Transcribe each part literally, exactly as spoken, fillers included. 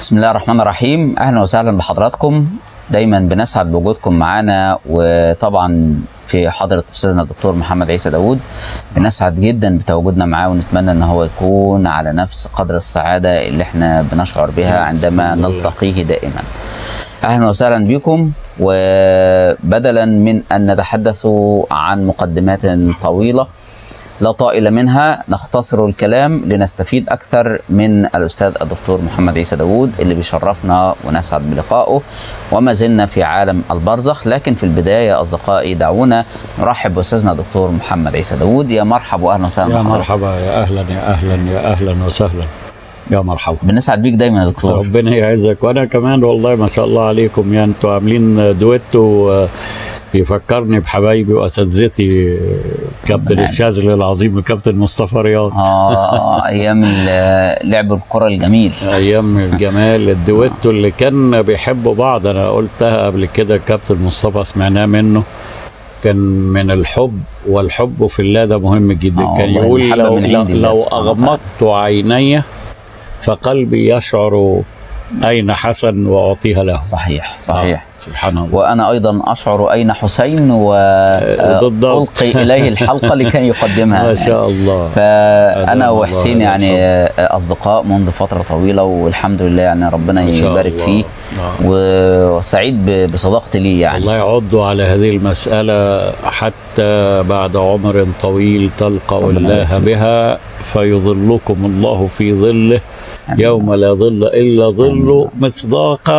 بسم الله الرحمن الرحيم. اهلا وسهلا بحضراتكم، دايما بنسعد بوجودكم معانا، وطبعا في حضرة استاذنا الدكتور محمد عيسى داوود بنسعد جدا بتواجدنا معاه، ونتمنى ان هو يكون على نفس قدر السعادة اللي احنا بنشعر بها عندما نلتقيه دائما. اهلا وسهلا بكم، وبدلا من ان نتحدث عن مقدمات طويلة لا طائل منها نختصر الكلام لنستفيد أكثر من الأستاذ الدكتور محمد عيسى داوود اللي بيشرفنا ونسعد بلقائه، وما زلنا في عالم البرزخ. لكن في البداية أصدقائي دعونا نرحب بأستاذنا الدكتور محمد عيسى داوود. يا مرحبا وأهلا وسهلا. يا مرحبا، يا أهلا يا أهلا يا أهلا وسهلا، يا مرحبا. بنسعد بيك دايما يا دكتور. ربنا يعزك، وأنا كمان والله ما شاء الله عليكم، يعني أنتوا عاملين دويتو بيفكرني بحبايبي واساتذتي كابتن الشاذلي العظيم وكابتن مصطفى رياض. اه ايام لعب الكره الجميل، ايام الجمال الدويتو اللي كان بيحبوا بعض. انا قلتها قبل كده، كابتن مصطفى سمعناه منه، كان من الحب، والحب في الله ده مهم جدا. كان يقول لو, لو اغمضت عيني فقلبي يشعر أين حسن وأعطيها له. صحيح صحيح. آه. سبحان الله. وأنا أيضا أشعر أين حسين وألقي إليه الحلقة لكي يقدمها. ما شاء الله. فأنا وحسين يعني أصدقاء منذ فترة طويلة، والحمد لله يعني ربنا يبارك فيه. آه. وسعيد بصداقتي ليه يعني. الله يعضوا على هذه المسألة حتى بعد عمر طويل تلقوا الله بها فيظلكم الله في ظله يوم لا ظل إلا ظل، مصداق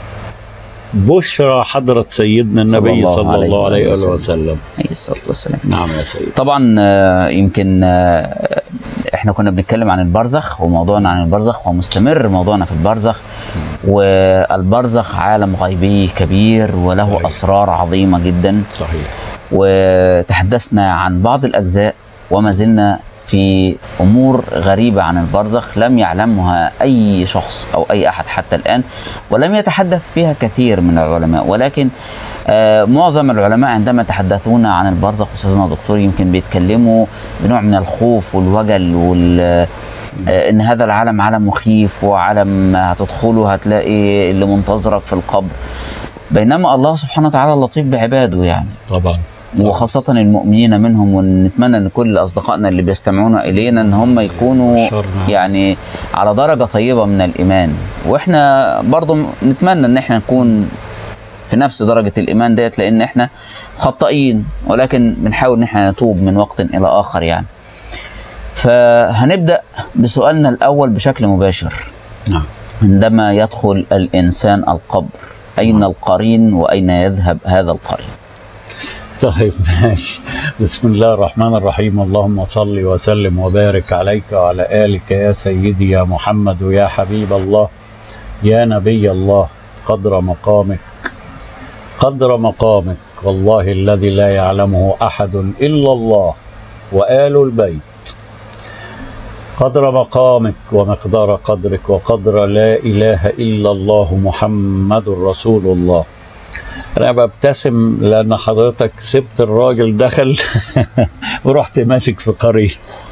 بشرى حضرة سيدنا النبي صلى الله, الله عليه وسلم. عليه الصلاة والسلام. نعم يا سيدي. طبعا يمكن احنا كنا بنتكلم عن البرزخ، وموضوعنا عن البرزخ ومستمر موضوعنا في البرزخ، والبرزخ عالم غيبي كبير وله صحيح. أسرار عظيمة جدا. صحيح. وتحدثنا عن بعض الأجزاء، وما زلنا في أمور غريبة عن البرزخ لم يعلمها أي شخص أو أي أحد حتى الآن، ولم يتحدث فيها كثير من العلماء. ولكن آه معظم العلماء عندما يتحدثون عن البرزخ أستاذنا الدكتور يمكن بيتكلموا بنوع من الخوف والوجل وال آه إن هذا العالم عالم مخيف، وعالم هتدخله هتلاقي اللي منتظرك في القبر، بينما الله سبحانه وتعالى لطيف بعباده يعني. طبعا. وخاصة المؤمنين منهم، ونتمنى ان كل اصدقائنا اللي بيستمعون الينا ان هم يكونوا يعني على درجة طيبة من الايمان، واحنا برضو نتمنى ان احنا نكون في نفس درجة الايمان ديت، لان احنا خطائين ولكن بنحاول ان احنا نتوب من وقت الى اخر يعني. فهنبدأ بسؤالنا الاول بشكل مباشر. نعم. عندما يدخل الانسان القبر، اين القرين واين يذهب هذا القرين؟ طيب ماشي. بسم الله الرحمن الرحيم. اللهم صل وسلم وبارك عليك وعلى آلك يا سيدي يا محمد ويا حبيب الله يا نبي الله. قدر مقامك قدر مقامك والله الذي لا يعلمه أحد إلا الله وآل البيت. قدر مقامك ومقدار قدرك وقدر لا إله إلا الله محمد رسول الله. أنا ببتسم لأن حضرتك سبت الراجل دخل ورحت ماسك في قرين.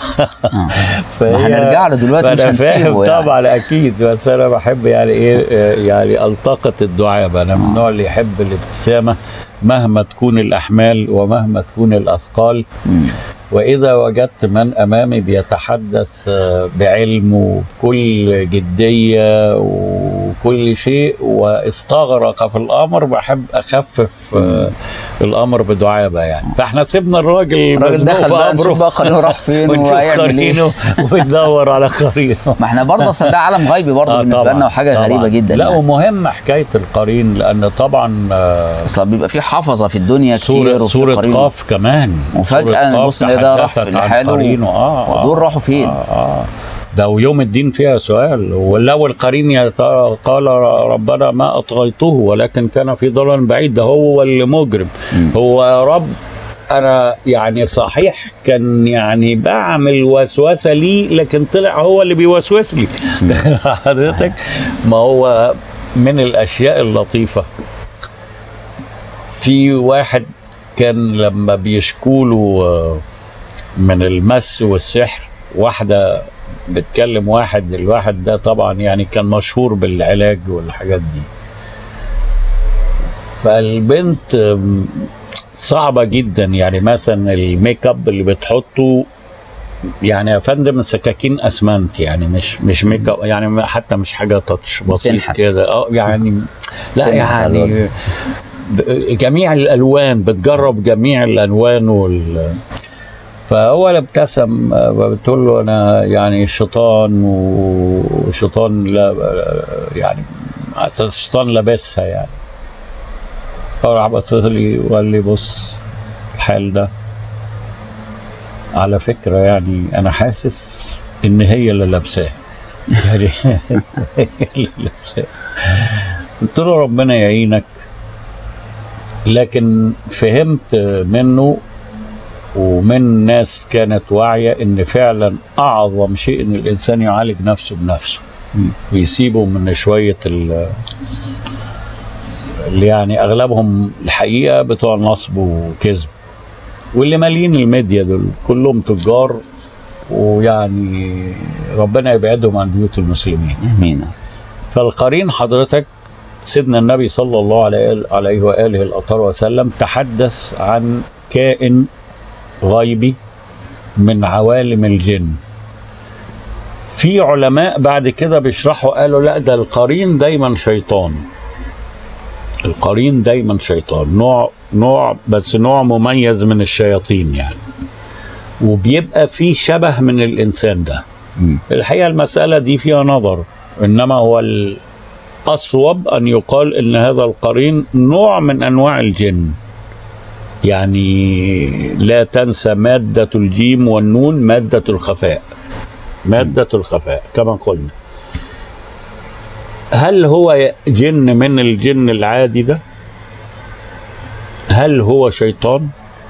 هنرجع له دلوقتي مش هنسيبه يعني. طبعا أكيد، بس أنا بحب يعني إيه يعني ألتقط الدعاب. أنا من النوع اللي يحب الابتسامة مهما تكون الأحمال ومهما تكون الأثقال. وإذا وجدت من أمامي بيتحدث بعلم وبكل جدية وكل شيء واستغرق في الأمر، بحب أخفف مم. الأمر بدعابة يعني. فإحنا سيبنا الراجل الراجل دخل بقى، نشوف بقى قرينه راح فين وهيعمل ايه وبندور على قرينه. ما احنا برضه اصل ده عالم غيبي برضه آه بالنسبة لنا، وحاجة طبعًا غريبة جدا. لا يعني. ومهم حكاية القرين، لأن طبعا اصل بيبقى في حافظة في الدنيا كتير، سورة قاف كمان، وفجأة نبص ان ده راح لحاله آه ودول راحوا فين؟ آه آه ده ويوم الدين فيها سؤال. ولو القرين قال ربنا ما أطغيته ولكن كان في ضلال بعيد، ده هو اللي مجرم. م. هو يا رب أنا يعني صحيح كان يعني بعمل وسوسة لي، لكن طلع هو اللي بيوسوس لي. حضرتك ما هو من الأشياء اللطيفة، في واحد كان لما بيشكوله من المس والسحر، واحدة بتكلم واحد، الواحد ده طبعا يعني كان مشهور بالعلاج والحاجات دي. فالبنت صعبة جدا، يعني مثلا الميك اب اللي بتحطه يعني يا فندم سكاكين اسمنت، يعني مش مش ميك اب، يعني حتى مش حاجة تاتش بسيط كده، اه يعني لا يعني جميع الالوان، بتجرب جميع الالوان وال فهو ابتسم، بتقول له انا يعني شيطان وشيطان لا يعني الشيطان لابسها يعني. فراح بص لي وقال لي بص الحال ده على فكره يعني انا حاسس ان هي اللي لابساه يعني هي اللي لابساه. قلت له ربنا يعينك، لكن فهمت منه ومن ناس كانت واعية ان فعلا اعظم شيء ان الانسان يعالج نفسه بنفسه ويسيبه من شوية اللي يعني اغلبهم الحقيقة بتوع نصب وكذب، واللي مالين الميديا دول كلهم تجار، ويعني ربنا يبعدهم عن بيوت المسلمين امين. فالقرين حضرتك سيدنا النبي صلى الله عليه وآله الأطهار وسلم تحدث عن كائن غيبي من عوالم الجن. في علماء بعد كده بيشرحوا قالوا لا ده القرين دايما شيطان، القرين دايما شيطان، نوع نوع بس نوع مميز من الشياطين يعني، وبيبقى فيه شبه من الإنسان ده. م. الحقيقة المسألة دي فيها نظر، إنما هو الأصوب أن يقال إن هذا القرين نوع من أنواع الجن. يعني لا تنسى مادة الجيم والنون مادة الخفاء، مادة الخفاء كما قلنا. هل هو جن من الجن العادي ده؟ هل هو شيطان؟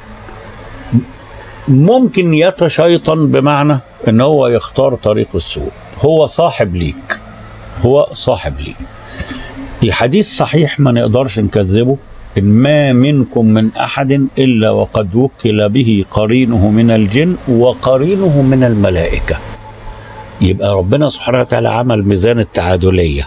ممكن يتشيطن بمعنى ان هو يختار طريق السوء، هو صاحب ليك، هو صاحب ليك. الحديث صحيح ما نقدرش نكذبه، إن ما منكم من أحد إلا وقد وكل به قرينه من الجن وقرينه من الملائكة. يبقى ربنا سبحانه وتعالى عمل ميزان التعادلية،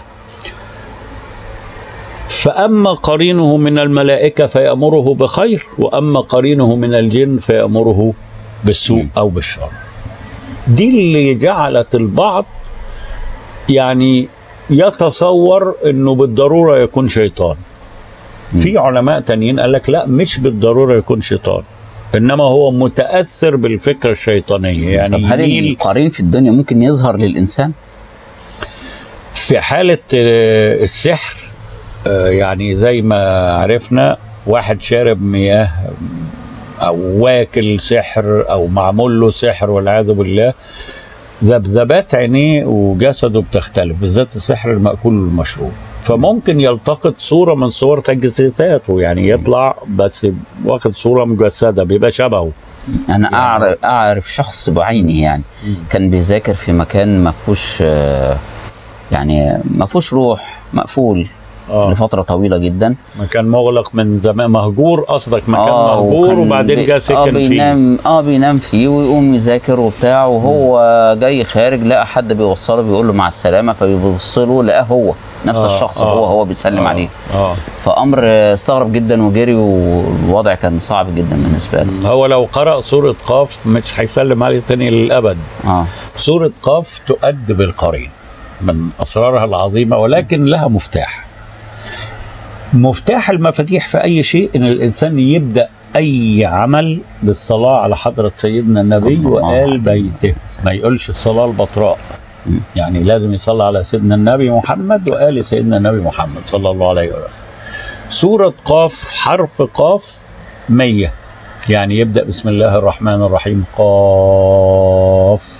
فأما قرينه من الملائكة فيأمره بخير، وأما قرينه من الجن فيأمره بالسوء أو بالشر. دي اللي جعلت البعض يعني يتصور أنه بالضرورة يكون شيطان. في علماء تانيين قال لك لا، مش بالضرورة يكون شيطان، إنما هو متأثر بالفكرة الشيطانية. يعني طب هل القرين في الدنيا ممكن يظهر للإنسان؟ في حالة السحر يعني زي ما عرفنا، واحد شارب مياه أو واكل سحر أو معمول له سحر والعياذ بالله، ذبذبات عينيه وجسده بتختلف، بالذات السحر المأكول والمشروب. فممكن يلتقط صورة من صور تجسيداته، يعني يطلع بس واخد صورة مجسدة بيبقى شبهه. أنا يعني أعرف أعرف شخص بعينه يعني م. كان بيذاكر في مكان ما فيهوش يعني ما فيهوش روح، مقفول آه. لفترة طويلة جدا، مكان مغلق من زمان، مهجور قصدك، مكان آه مهجور وبعدين جه سكن آه بينام فيه اه بينام فيه ويقوم يذاكر وبتاع، وهو م. جاي خارج لقى حد بيوصله بيقول له مع السلامة، فبيبص له لقاه هو نفس آه الشخص آه هو هو بيسلم آه عليه. آه فأمر استغرب جدا وجري، والوضع كان صعب جدا بالنسبة له. هو لو قرأ سورة قاف مش هيسلم عليه تاني للأبد. آه سورة قاف تؤدب القرين من أسرارها العظيمة، ولكن لها مفتاح. مفتاح المفاتيح في أي شيء إن الإنسان يبدأ أي عمل بالصلاة على حضرة سيدنا النبي وآل بيته، ما يقولش الصلاة البطراء، يعني لازم يصلي على سيدنا النبي محمد وآل سيدنا النبي محمد صلى الله عليه وسلم. سورة قاف حرف قاف مية، يعني يبدأ بسم الله الرحمن الرحيم قاف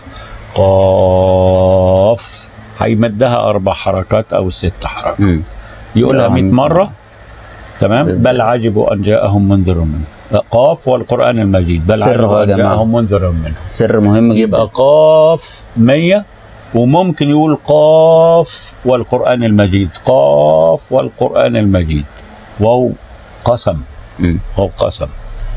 قاف، هيمدها أربع حركات أو ست حركات، يقولها مئة مرة. تمام. بل عجبوا أن جاءهم منذر منه، قاف والقرآن المجيد، بل عجبوا أن جاءهم منذر منه، سر مهم جدا. يبقى قاف مية، وممكن يقول قاف والقرآن المجيد، قاف والقرآن المجيد، واو قسم، واو قسم،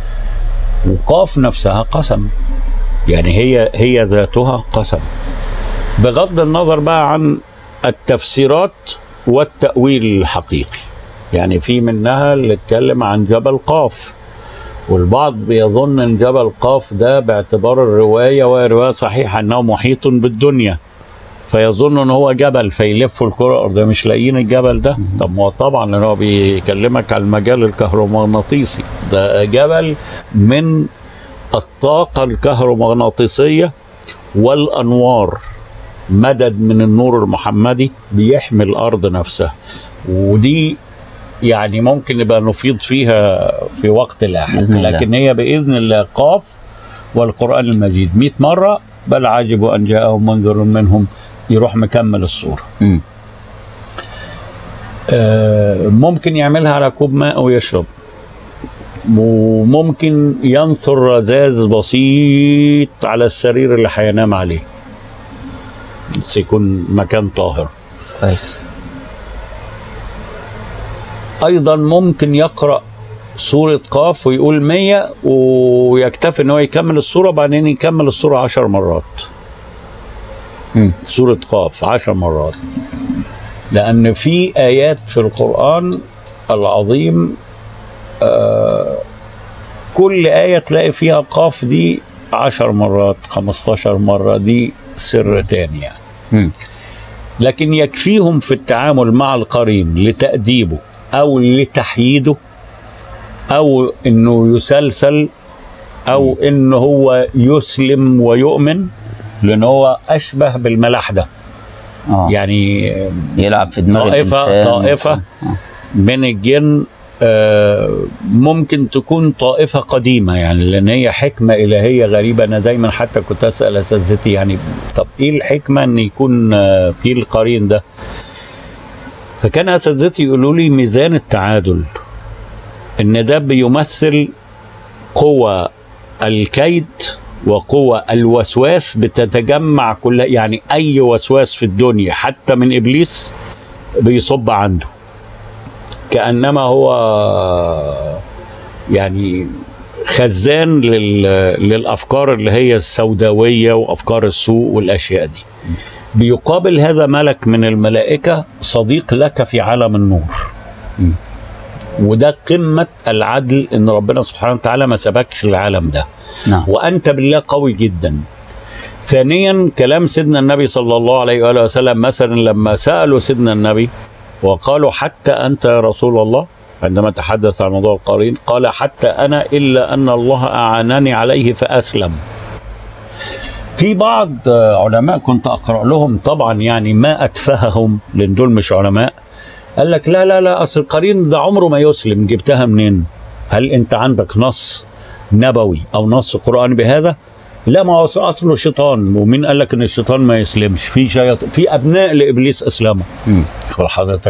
وقاف نفسها قسم، يعني هي هي ذاتها قسم. بغض النظر بقى عن التفسيرات والتأويل الحقيقي. يعني في منها اللي اتكلم عن جبل قاف، والبعض بيظن ان جبل قاف ده باعتبار الرواية وهي رواية صحيحة انه محيط بالدنيا، فيظن ان هو جبل فيلفوا الكرة الارضية مش لاقيين الجبل ده. طب ما هو طبعا لان هو بيكلمك عن المجال الكهرومغناطيسي، ده جبل من الطاقة الكهرومغناطيسية والانوار، مدد من النور المحمدي بيحمي الارض نفسها. ودي يعني ممكن نبقى نفيض فيها في وقت لاحق، لكن هي باذن الله قاف والقران المجيد مئة مره، بل عجبوا ان جاءهم منذر منهم، يروح مكمل الصوره. م. آه ممكن يعملها على كوب ماء ويشرب، وممكن ينثر رذاذ بسيط على السرير اللي هينام عليه، بس يكون مكان طاهر. كويس. ايضا ممكن يقرأ سورة قاف ويقول مية ويكتفي ان هو يكمل السورة، بعدين يكمل السورة عشر مرات. م. سورة قاف عشر مرات، لان في ايات في القرآن العظيم آه كل آية تلاقي فيها قاف دي عشر مرات خمستاشر مرة، دي سر تاني يعني. م. لكن يكفيهم في التعامل مع القرين لتأديبه أو لتحييده أو إنه يسلسل أو إنه هو يسلم ويؤمن، لأن هو أشبه بالملاحدة. آه. يعني يلعب في دماغ طائفة الإنسان. طائفة آه. من الجن آه ممكن تكون طائفة قديمة، يعني لأن هي حكمة إلهية غريبة. أنا دايما حتى كنت أسأل أساتذتي يعني طب إيه الحكمة إن يكون آه في القرين ده؟ فكان أساتذتي يقولوا لي ميزان التعادل، إن ده بيمثل قوة الكيد وقوة الوسواس بتتجمع كلها، يعني أي وسواس في الدنيا حتى من إبليس بيصب عنده، كأنما هو يعني خزان للأفكار اللي هي السوداوية وأفكار السوء والأشياء دي. بيقابل هذا ملك من الملائكة صديق لك في عالم النور. م. وده قمة العدل، إن ربنا سبحانه وتعالى ما سبكش العالم ده. نعم. وأنت بالله قوي جدا. ثانيا كلام سيدنا النبي صلى الله عليه وآله وسلم، مثلا لما سألوا سيدنا النبي وقالوا حتى أنت يا رسول الله، عندما تحدث عن موضوع القرين قال حتى أنا إلا أن الله أعانني عليه فأسلم. في بعض علماء كنت أقرأ لهم طبعا يعني ما أتفههم لأن دول مش علماء، قال لك لا لا لا أصل القرين ده عمره ما يسلم. جبتها منين؟ هل أنت عندك نص نبوي أو نص قرآني بهذا؟ لا، ما هو أصله شيطان، ومين قال لك إن الشيطان ما يسلمش؟ في شياطين، في أبناء لإبليس أسلموا. خبر حضرتك.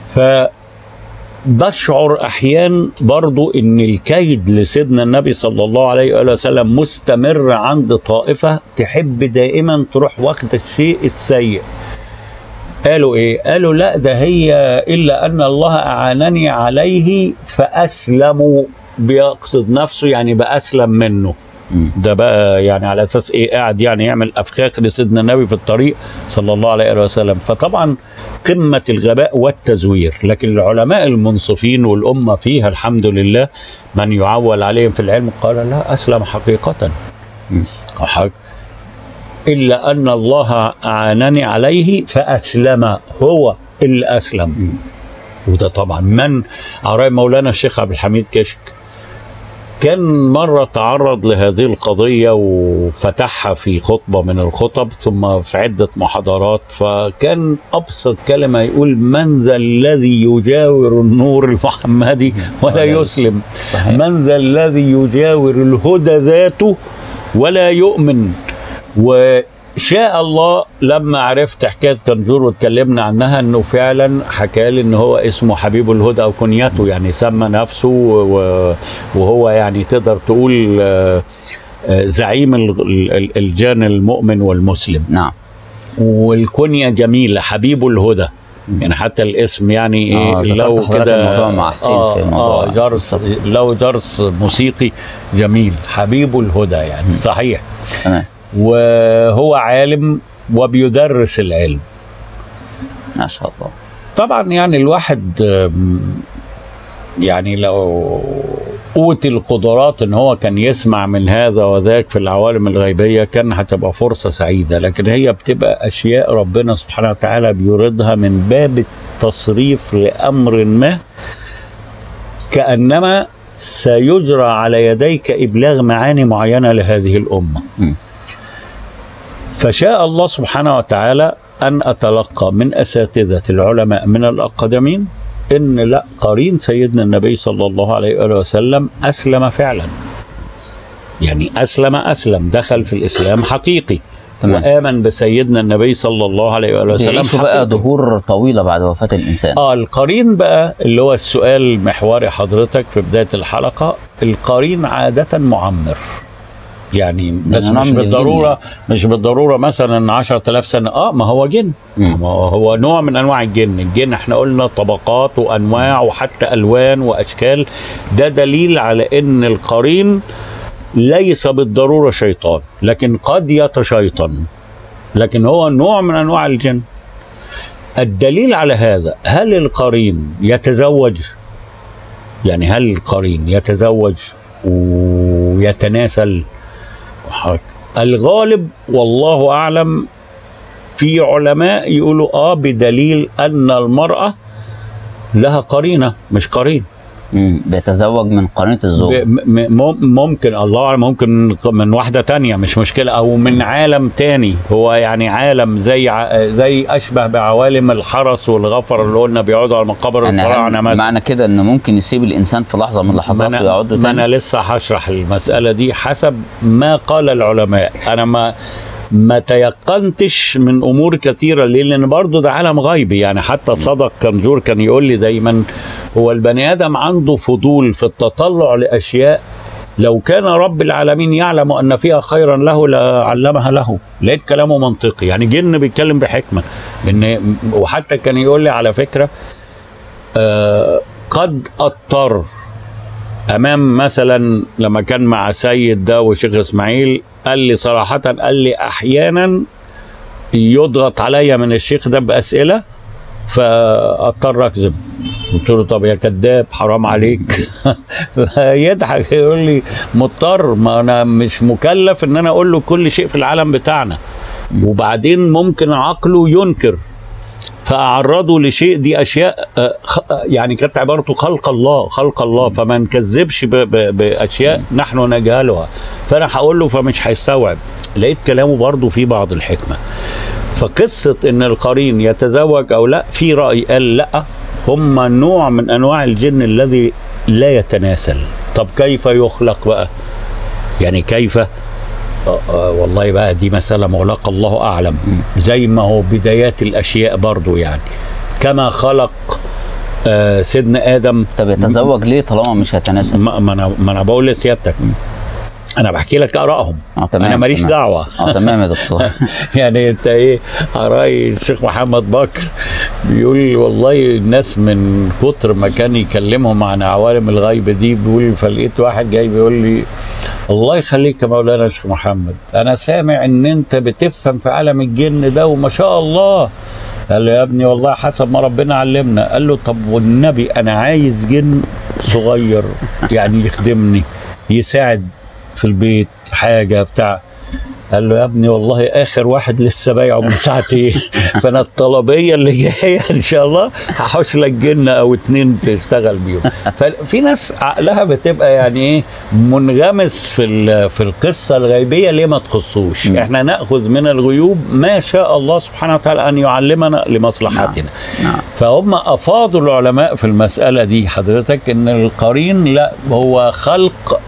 فبشعر أحيان برضو إن الكيد لسيدنا النبي صلى الله عليه وآله وسلم مستمر عند طائفة تحب دائما تروح واخد الشيء السيء. قالوا إيه؟ قالوا لا ده هي إلا أن الله أعانني عليه فأسلموا، بيقصد نفسه يعني بأسلم منه. ده بقى يعني على اساس ايه؟ قاعد يعني يعمل افخاخ لسيدنا النبي في الطريق صلى الله عليه وسلم. فطبعا قمه الغباء والتزوير. لكن العلماء المنصفين والامه فيها الحمد لله من يعول عليهم في العلم قال لا اسلم حقيقه. الا ان الله اعانني عليه فاسلم، هو اللي اسلم. وده طبعا من عراي مولانا الشيخ عبد الحميد كشك كان مرة تعرض لهذه القضية وفتحها في خطبة من الخطب ثم في عدة محاضرات. فكان أبسط كلمة يقول من ذا الذي يجاور النور المحمدي ولا يسلم؟ صحيح. من ذا الذي يجاور الهدى ذاته ولا يؤمن؟ وشاء الله لما عرفت حكاية كنجور واتكلمنا عنها انه فعلا حكالي ان هو اسمه حبيب الهدى او كنيته، يعني سمى نفسه وهو يعني تقدر تقول زعيم الجان المؤمن والمسلم. نعم. والكنية جميلة حبيب الهدى، يعني حتى الاسم يعني آه ايه لو كده الموضوع مع حسين آه في الموضوع آه جرس لو جرس موسيقي جميل، حبيب الهدى يعني. م. صحيح. تمام. وهو عالم وبيدرس العلم. ما شاء الله. طبعا يعني الواحد يعني لو أوتي القدرات ان هو كان يسمع من هذا وذاك في العوالم الغيبية كان هتبقى فرصة سعيدة، لكن هي بتبقى اشياء ربنا سبحانه وتعالى بيوردها من باب التصريف لأمر ما، كأنما سيجرى على يديك إبلاغ معاني معينة لهذه الأمة. م. فشاء الله سبحانه وتعالى أن أتلقى من أساتذة العلماء من الأقدمين إن لا، قرين سيدنا النبي صلى الله عليه وآله وسلم أسلم فعلا، يعني أسلم أسلم دخل في الإسلام حقيقي. تمام. وآمن بسيدنا النبي صلى الله عليه وآله وسلم. بيعيشوا بقى دهور طويلة بعد وفاة الإنسان. آه القرين بقى اللي هو السؤال المحوري حضرتك في بداية الحلقة، القرين عادة معمر، يعني بس مش بالضرورة مش بالضرورة مثلا عشرة آلاف سنة. اه ما هو جن، ما هو نوع من انواع الجن. الجن احنا قلنا طبقات وانواع وحتى الوان واشكال، ده دليل على ان القرين ليس بالضرورة شيطان، لكن قد يتشيطن، لكن هو نوع من انواع الجن. الدليل على هذا، هل القرين يتزوج؟ يعني هل القرين يتزوج ويتناسل؟ الغالب والله أعلم في علماء يقولوا آه بدليل أن المرأة لها قرينة مش قرين. امم بيتزوج من قرينة الزوج. ممكن الله أعلم، ممكن من واحدة تانية مش مشكلة، أو من عالم تاني. هو يعني عالم زي زي أشبه بعوالم الحرس والغفر اللي قلنا بيقعدوا على مقابر الفراعنة مثلا. معنى كده إنه ممكن يسيب الإنسان في لحظة من اللحظات ويقعدوا تاني. أنا لسه هشرح المسألة دي حسب ما قال العلماء. أنا ما ما تيقنتش من امور كثيره، ليه؟ لان برضه ده عالم غيبي. يعني حتى صدق كنجور كان يقول لي دايما هو البني ادم عنده فضول في التطلع لاشياء لو كان رب العالمين يعلم ان فيها خيرا له لعلمها له. لقيت كلامه منطقي، يعني جن بيتكلم بحكمه. ان وحتى كان يقول لي على فكره آه قد اضطر امام مثلا لما كان مع سيد ده وشيخ اسماعيل، قال لي صراحة، قال لي أحيانا يضغط عليا من الشيخ ده بأسئلة فأضطر أكذب. قلت له طب يا كذاب حرام عليك. يضحك يقول لي مضطر، ما أنا مش مكلف إن أنا أقول له كل شيء في العالم بتاعنا، وبعدين ممكن عقله ينكر فأعرضوا لشيء. دي أشياء يعني كانت عبارته خلق الله خلق الله، فما نكذبش بأشياء نحن نجهلها. فأنا هقول له فمش هيستوعب. لقيت كلامه برضه فيه بعض الحكمة. فقصة إن القرين يتزوج أو لا، في رأي قال لا، هم نوع من أنواع الجن الذي لا يتناسل. طب كيف يخلق بقى؟ يعني كيف؟ آه آه والله بقى دي مسألة مغلقة الله أعلم. زي ما هو بدايات الأشياء برضو، يعني كما خلق آه سيدنا آدم. طب يتزوج ليه طالما مش هيتناسل؟ ما أنا ما أنا بقول لسيادتك، أنا بحكي لك آرائهم. اه تمام. أنا ماليش تمام. دعوة. اه تمام يا دكتور. يعني أنت إيه رأي الشيخ محمد بكر بيقول والله الناس من كتر ما كان يكلمهم عن عوالم الغيب دي، بيقول فلقيت واحد جاي بيقول لي الله يخليك يا مولانا يا شيخ محمد، انا سامع ان انت بتفهم في عالم الجن ده وما شاء الله. قال له يا ابني والله حسب ما ربنا علمنا. قال له طب والنبي انا عايز جن صغير يعني يخدمني يساعد في البيت حاجه بتاع. قال له يا ابني والله اخر واحد لسه بايعه من ساعتين، فانا الطلبيه اللي جايه ان شاء الله هحوش لك جنه او اتنين تشتغل بيهم. ففي ناس عقلها بتبقى يعني ايه منغمس في في القصه الغيبيه اللي ما تخصوش. احنا ناخذ من الغيوب ما شاء الله سبحانه وتعالى ان يعلمنا لمصلحتنا. فهم افاضوا العلماء في المساله دي حضرتك ان القرين لا هو خلق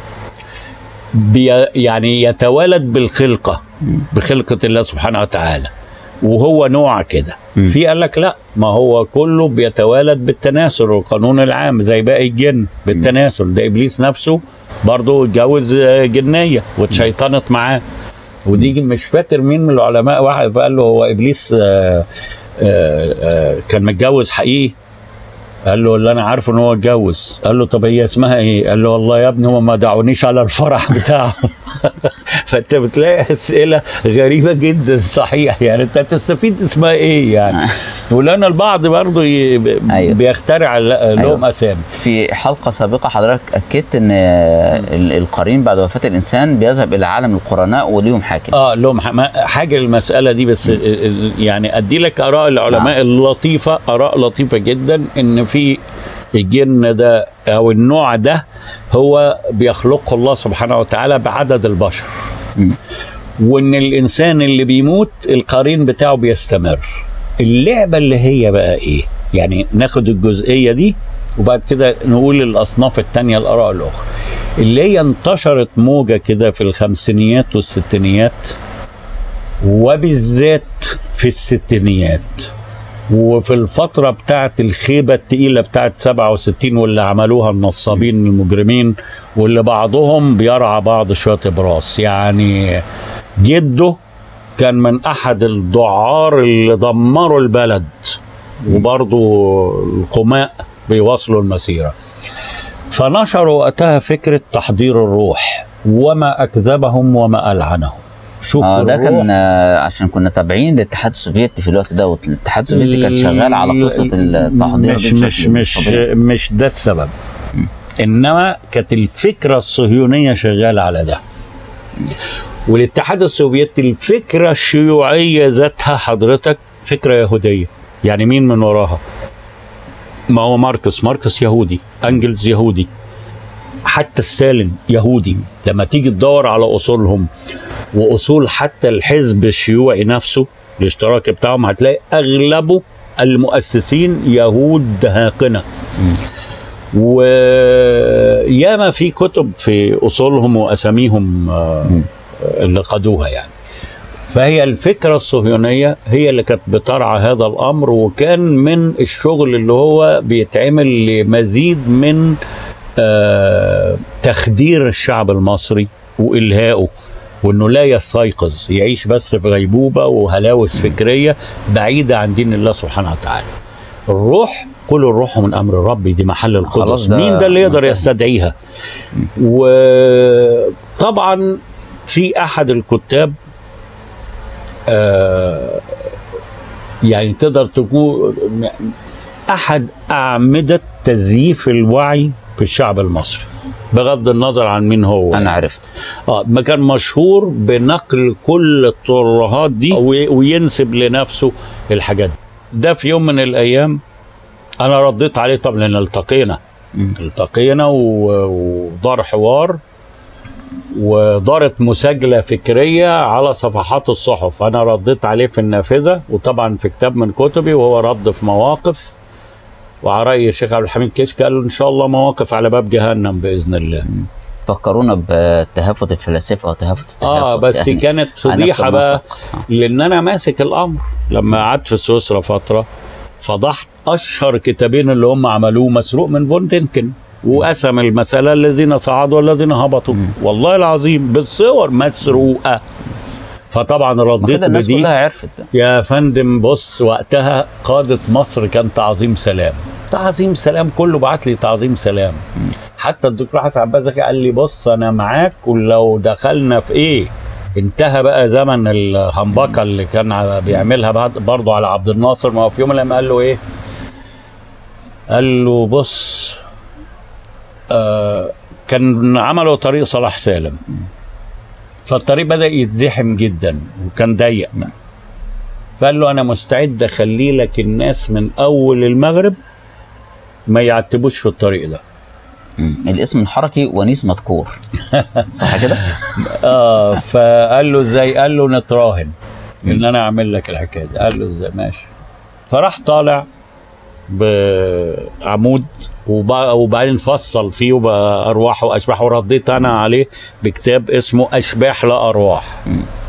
بي يعني يتولد بالخلقة، بخلقة الله سبحانه وتعالى، وهو نوع كده. في قال لك لا، ما هو كله بيتولد بالتناسل، القانون العام زي باقي الجن بالتناسل. ده إبليس نفسه برضه اتجوز جنية واتشيطنت معاه. ودي مش فاكر مين من العلماء واحد فقال له هو إبليس آآ آآ كان متجوز حقيقي؟ قال له اللي انا عارفه ان هو اتجوز. قال له طب هي اسمها ايه؟ قال له والله يا ابني هم ما دعونيش على الفرح بتاعه. فانت بتلاقي اسئله غريبه جدا صحيح، يعني انت هتستفيد اسمها ايه يعني. ولان البعض برضه ي... أيوة. بيخترع لهم أيوة. اسامي. في حلقه سابقه حضرتك اكدت ان القرين بعد وفاه الانسان بيذهب الى عالم القرناء وليهم حاكم. اه لهم حاجه المساله دي، بس م. يعني ادي لك اراء العلماء آه. اللطيفه، اراء لطيفه جدا، ان في الجن ده او النوع ده هو بيخلقه الله سبحانه وتعالى بعدد البشر، م. وان الانسان اللي بيموت القرين بتاعه بيستمر. اللعبه اللي هي بقى ايه؟ يعني ناخد الجزئيه دي وبعد كده نقول الاصناف الثانيه الاراء الاخرى اللي هي انتشرت موجه كده في الخمسينيات والستينيات، وبالذات في الستينيات، وفي الفترة بتاعت الخيبة التقيلة بتاعت سبعة وستين واللي عملوها النصابين المجرمين، واللي بعضهم بيرعى بعض شوية براس. يعني جده كان من أحد الدعار اللي دمروا البلد، وبرضو القماء بيواصلوا المسيرة. فنشروا وقتها فكرة تحضير الروح، وما أكذبهم وما ألعنهم. شوف اه ده كان عشان كنا تابعين للاتحاد السوفيتي في الوقت ده، والاتحاد السوفيتي كان شغال على قصه التحضير مش دي مش مش طبيعي. مش ده السبب، م. انما كانت الفكره الصهيونيه شغاله على ده. م. والاتحاد السوفيتي الفكره الشيوعيه ذاتها حضرتك فكره يهوديه. يعني مين من وراها؟ ما هو ماركس ماركس يهودي، انجلز يهودي، حتى ستالين يهودي. لما تيجي تدور على اصولهم واصول حتى الحزب الشيوعي نفسه الاشتراكي بتاعهم، هتلاقي اغلبه المؤسسين يهود هاقنه. وياما في كتب في اصولهم واساميهم اللي قادوها يعني. فهي الفكره الصهيونيه هي اللي كانت بترعى هذا الامر، وكان من الشغل اللي هو بيتعمل لمزيد من آه تخدير الشعب المصري والهائه، وانه لا يستيقظ، يعيش بس في غيبوبه وهلاوس فكريه بعيده عن دين الله سبحانه وتعالى. الروح كل الروح من امر ربي، دي محل القدس، ده مين ده اللي يقدر يستدعيها؟ وطبعا في احد الكتاب آه يعني تقدر تقول احد اعمده تزييف الوعي في الشعب المصري، بغض النظر عن مين هو. انا عرفت اه ما كان مشهور بنقل كل الترهات دي وينسب لنفسه الحاجات دي. ده في يوم من الايام انا رديت عليه طبعا، لان التقينا م. التقينا ودار حوار ودارت مساجله فكريه على صفحات الصحف. انا رديت عليه في النافذه، وطبعا في كتاب من كتبي، وهو رد في مواقف. وعلى رأي الشيخ عبد الحميد كشك قال له ان شاء الله مواقف على باب جهنم باذن الله. فكرونا بتهافت الفلاسفه وتهافت التهافت. اه بس يعني كانت فضيحه بقى، لان انا ماسك الامر. لما قعدت في سويسرا فتره فضحت اشهر كتابين اللي هم عملوه مسروق من فون دينكن، وقسم المساله الذين صعدوا والذين هبطوا. م. والله العظيم بالصور مسروقه. فطبعا رديت بدي. الناس كلها عرفت يا فندم. بص وقتها قادة مصر كان تعظيم سلام، تعظيم سلام، كله بعت لي تعظيم سلام. م. حتى الدكتور حسن عباس قال لي بص انا معاك، ولو دخلنا في ايه انتهى بقى زمن الهمبكه اللي كان بيعملها برضه على عبد الناصر. ما هو في يوم لما قال له ايه؟ قال له بص آه كان عملوا طريق صلاح سالم، فالطريق بدأ يتزحم جدا وكان ضيق. فقال له انا مستعد اخلي لك الناس من اول المغرب ما يعتبوش في الطريق ده. الاسم الحركي ونيس مذكور صح كده؟ اه فقال له ازاي؟ قال له نتراهن ان انا اعمل لك الحكايه دي. قال له ازاي؟ ماشي. فراح طالع بعمود وبعدين فصل فيه وبقى ارواح واشباح، ورديت انا عليه بكتاب اسمه اشباح لا ارواح.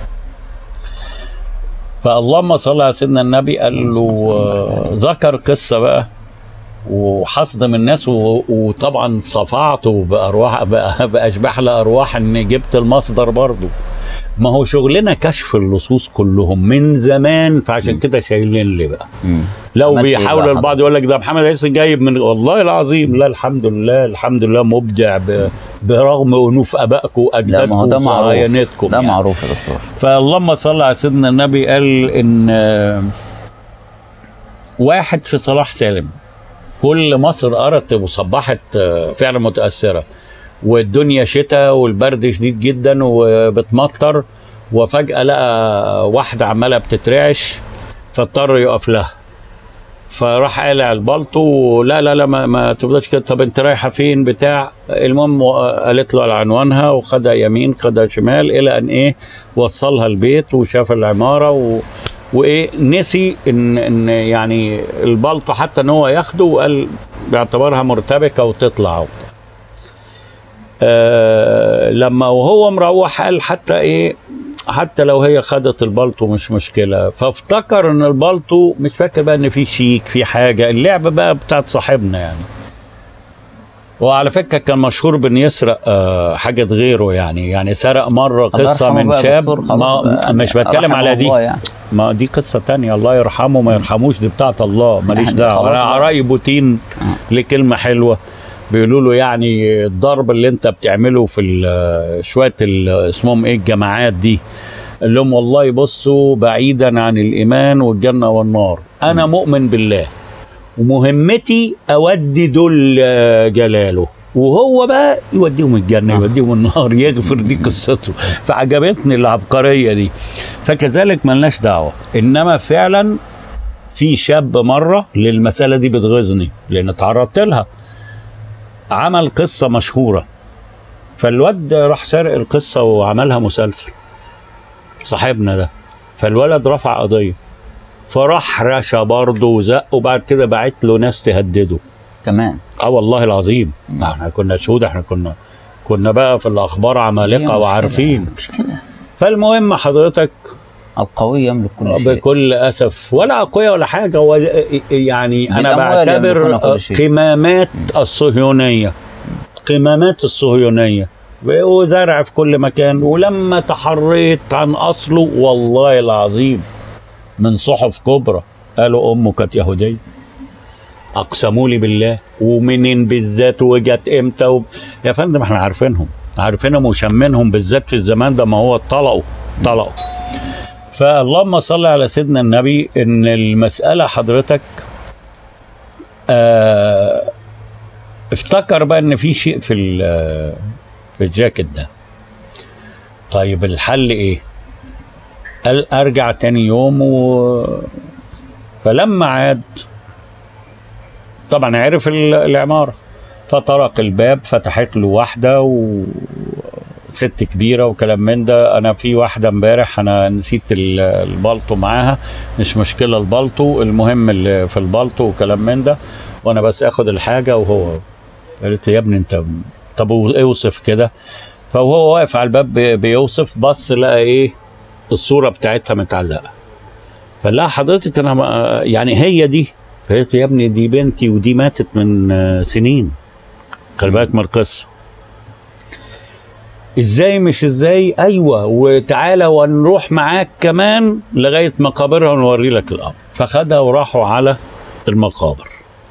فاللهم صل على سيدنا النبي. قال له ذكر قصه بقى وحصدم الناس، وطبعا صفعته بارواح باشباح لا ارواح، ان جبت المصدر برضه ما هو شغلنا كشف اللصوص كلهم من زمان، فعشان كده شايلين لي بقى. مم. لو عملت إيه بيحاول بقى البعض يقول لك ده محمد عيسى جايب من، والله العظيم لا، الحمد لله الحمد لله مبدع ب... برغم انوف ابائكم لا ما هو ده واجدادكم معروف، وعينتكم ده يعني. معروف يا دكتور. فاللهم صل على سيدنا النبي. قال ان آه، واحد في صلاح سالم، كل مصر قرت وصبحت آه، فعلا متاثره، والدنيا شتاء والبرد شديد جدا وبتمطر، وفجاه لقى واحده عماله بتترعش فاضطر يقف لها، فراح قالع البلطو، لا لا لا ما, ما تفضلش كده، طب انت رايحه فين بتاع. المهم قالت له على عنوانها، وخدها يمين خدها شمال الى ان ايه وصلها البيت وشاف العماره و... وايه نسي ان ان يعني البلطو حتى ان هو ياخده، وقال باعتبارها مرتبكه وتطلع. آه لما وهو مروح قال حتى ايه، حتى لو هي خدت البلطو مش مشكله، فافتكر ان البلطو مش فاكر بقى ان في شيك في حاجه، اللعبه بقى بتاعت صاحبنا يعني. وعلى فكره كان مشهور بان يسرق آه حاجه غيره يعني، يعني سرق مره قصه من شاب، ما مش بتكلم على دي يعني. ما دي قصه تانية، الله يرحمه ما يرحموش، دي بتاعت الله ماليش يعني دعوه. انا رايي بوتين لكلمه حلوه، بيقولوا له يعني الضرب اللي انت بتعمله في شويه اسمهم ايه الجماعات دي، قال لهم والله بصوا بعيدا عن الايمان والجنه والنار، انا مؤمن بالله ومهمتي اودي دول جلاله، وهو بقى يوديهم الجنه يوديهم النار يغفر. دي قصته، فعجبتني العبقريه دي. فكذلك ملناش دعوه. انما فعلا في شاب مره للمساله دي بتغيظني لان تعرضت لها، عمل قصة مشهورة، فالواد راح سارق القصة وعملها مسلسل صاحبنا ده، فالولد رفع قضية، فراح رشا برضه وزق، وبعد كده بعت له ناس تهدده كمان. اه والله العظيم. مم. احنا كنا شهود، احنا كنا كنا بقى في الاخبار عمالقة وعارفين. مش كده. فالمهم حضرتك القوي يملك كل شيء بكل اسف، ولا اقوياء ولا حاجه، هو يعني انا بعتبر قمامات الصهيونيه، قمامات الصهيونيه وزرع في كل مكان. ولما تحريت عن اصله والله العظيم من صحف كبرى قالوا امه كانت يهوديه، اقسموا لي بالله. ومنين بالذات وجت امتى و... يا فندم احنا عارفينهم عارفينهم وشمنهم، بالذات في الزمان ده، ما هو طلقوا طلقوا. فاللهم صل على سيدنا النبي. ان المسألة حضرتك اه افتكر بقى ان في شيء في في الجاكيت ده. طيب الحل ايه؟ قال ارجع تاني يوم و... فلما عاد طبعا عرف العمارة، فطرق الباب، فتحت له واحدة و ست كبيره وكلام من ده. انا في واحده امبارح انا نسيت البلطو معاها، مش مشكله البلطو، المهم اللي في البلطو وكلام من ده، وانا بس اخد الحاجه. وهو قالت يا ابني انت طب اوصف كده. فهو واقف على الباب بيوصف، بص لقى ايه الصوره بتاعتها متعلقه، فلا حضرتك انا يعني هي دي. فقلت يا ابني دي بنتي ودي ماتت من سنين، خلي بالك من القصه. ازاي مش ازاي؟ ايوه، وتعالى ونروح معاك كمان لغايه مقابرها ونوري لك القبر. فخدها وراحوا على المقابر.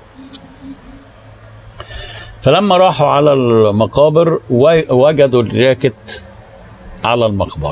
فلما راحوا على المقابر وجدوا الجاكيت على المقبره.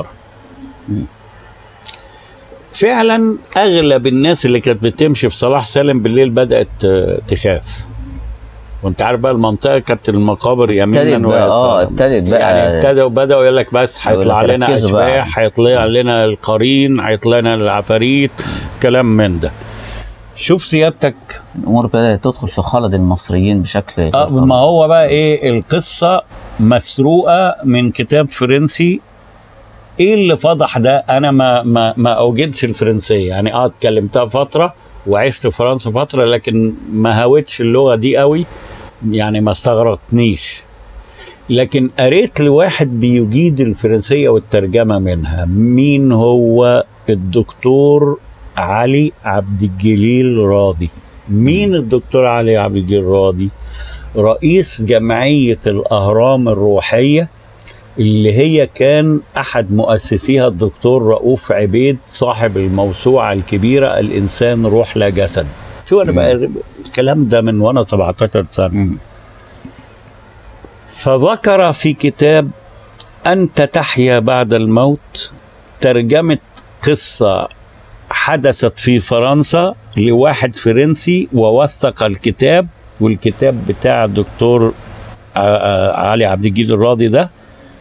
فعلا اغلب الناس اللي كانت بتمشي في صلاح سالم بالليل بدات تخاف، وانت عارف بقى المنطقه كانت المقابر يمينا ويسارا. اه ابتدت بقى يعني ابتدوا بداوا يقول لك بس هيطلع لنا اشباح، هيطلع لنا القرين، هيطلع لنا العفاريت، كلام من ده. شوف سيادتك الامور بدات تدخل في خلد المصريين بشكل اه ما هو بقى ايه القصه مسروقه من كتاب فرنسي. ايه اللي فضح ده؟ انا ما ما ما اوجدش الفرنسيه يعني، اه اتكلمتها فتره وعشت في فرنسا فتره، لكن ما هاوتش اللغه دي قوي يعني، ما استغرقتنيش. لكن قريت لواحد بيجيد الفرنسيه والترجمه منها. مين هو؟ الدكتور علي عبد الجليل راضي. مين الدكتور علي عبد الجليل راضي؟ رئيس جمعيه الاهرام الروحيه، اللي هي كان أحد مؤسسيها الدكتور رؤوف عبيد صاحب الموسوعة الكبيرة الإنسان روح لا جسد. شو أنا بقى الكلام ده من وأنا سبعتاشر سنة. مم. فذكر في كتاب أنت تحيا بعد الموت ترجمة قصة حدثت في فرنسا لواحد فرنسي ووثق الكتاب، والكتاب بتاع الدكتور علي عبد الجليل الراضي ده